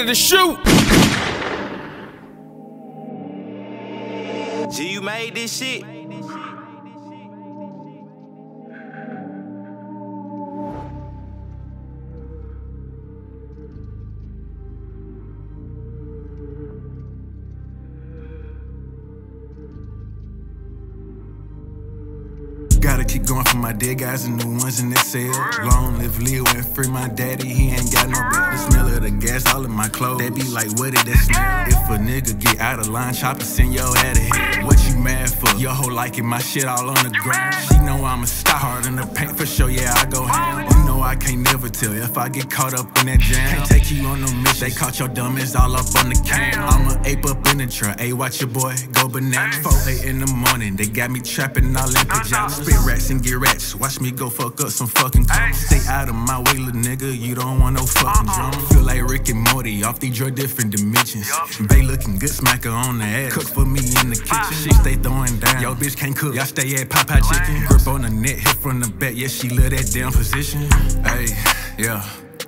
to shoot. G, you made this shit. Gotta keep going for my dead guys and the ones in their cell. Long live Leo and free my daddy, he ain't got no bill. The smell of the gas all in my clothes, they be like, what did that smell? If a nigga get out of line, chop it, send your head ahead. What you mad for? Your hoe liking my shit all on the ground. She know I'm a star, hard in the paint for sure, yeah, I go ham. You know I can't never tell if I get caught up in that jam. Can't take you on no mission, they caught your dumb ass all up on the cam. I'm a ape up in the truck, ayy, watch your boy go bananas. 4, 8 in the morning, they got me trapping all in pajamas. Spit rats and get rats, watch me go fuck up some fucking clones. Stay out of my way, little nigga, you don't want no fucking drama. Feel like Rick and Morty, off these drug different dimensions. Bay looking good, smacker on the ass. Cook for me in the kitchen, she stay throwing down. Yo, bitch can't cook, y'all stay at Popeye Chicken. Grip on the net, hit from the back, yeah, she love that damn position. Hey, yeah.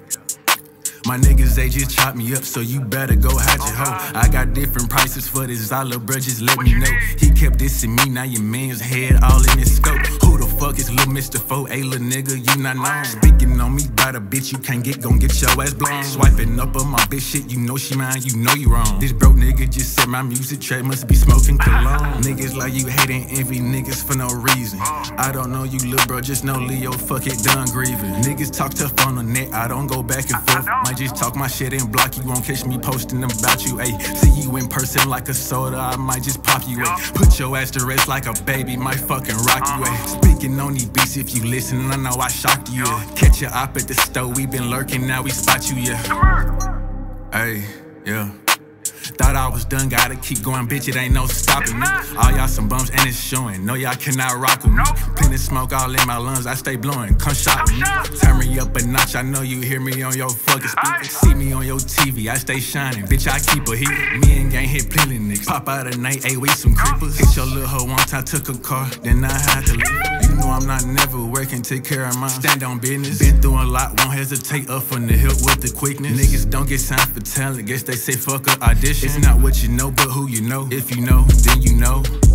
My niggas, they just chop me up, so you better go hide your hoe. I got different prices for this, all little bruh, just let me know. He kept dissing me, now your man's head all in his scope. Who the fuck is Lil Mr. Foe? Hey, little nigga, you not known. Speaking on me by the bitch you can't get, gon' get your ass blown. Swiping up on my bitch shit, you know she mine, you know you wrong. This broke nigga just said my music track must be smoking cologne. Niggas like you hate and envy niggas for no reason. I don't know you, little bro, just know Leo, fuck it, done grieving. Niggas talk tough on the net, I don't go back and forth. Might just talk my shit and block you, won't catch me posting about you, ayy. See you in person like a soda, I might just pop you, ayy. Put your ass to rest like a baby, might fucking rock you, ayy. Speaking on these beats, if you listen, I know I shocked you, yeah. Catch your op at the store, we been lurking, now we spot you, yeah. Ayy, yeah. Thought I was done, gotta keep going, bitch, it ain't no stopping me. All y'all some bums and it's showing, no y'all cannot rock with me. Plenty smoke all in my lungs, I stay blowing, come shot me. Turn me up a notch, I know you hear me on your fucking speaker. See me on your TV, I stay shining, bitch, I keep a heat. Me and gang hit plenty niggas, pop out at night, ayy, we some creepers. Hit your little hoe one time, took a car, then I had to leave. You know I'm not never working, take care of mine, stand on business. Been through a lot, won't hesitate, up from the hill with the quickness. Niggas don't get signed for talent, guess they say fuck a audition. It's not what you know, but who you know. If you know, then you know.